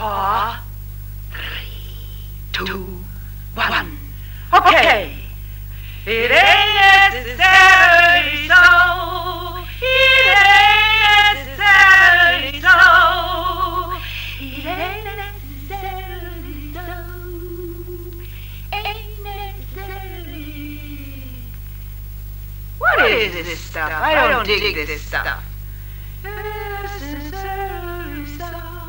4, 3, 2, 1. Okay. It ain't necessarily so. It ain't necessarily so. It ain't necessarily so. Ain't necessarily. What is this stuff? I don't dig this stuff. Necessarily so.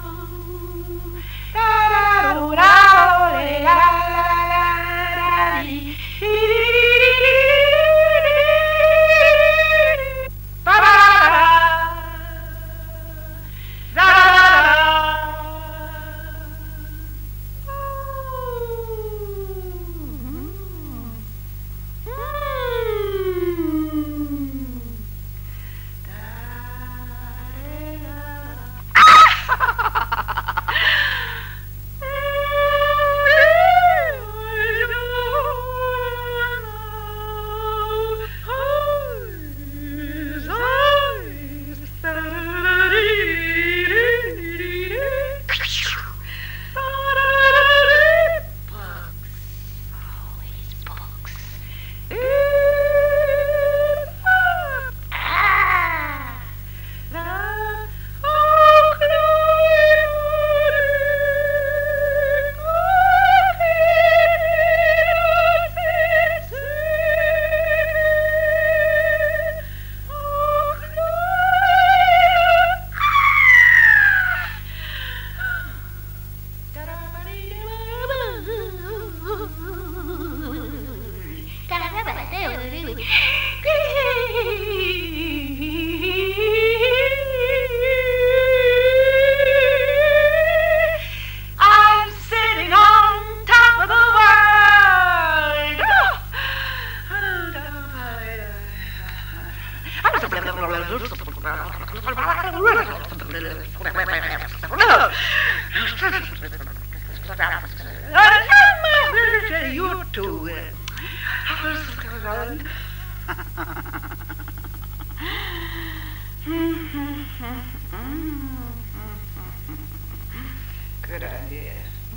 I'm sitting on top of the world. You too. Good idea.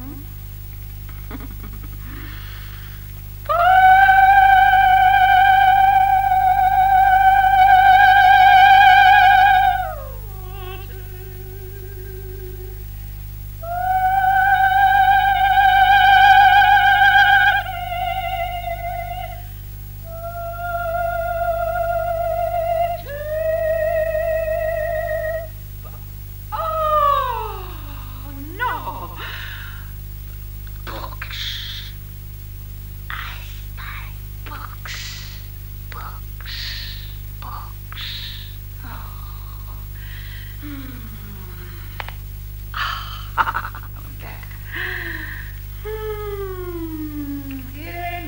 It ain't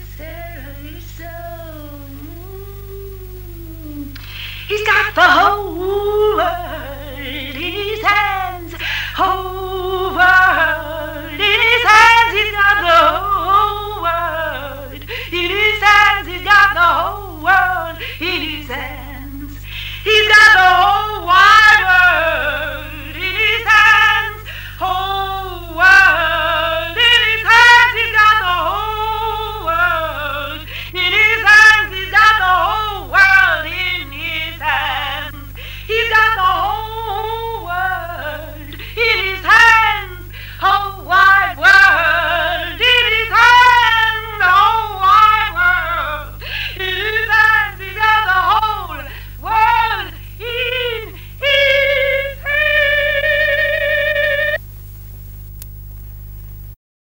necessarily so. He's got the whole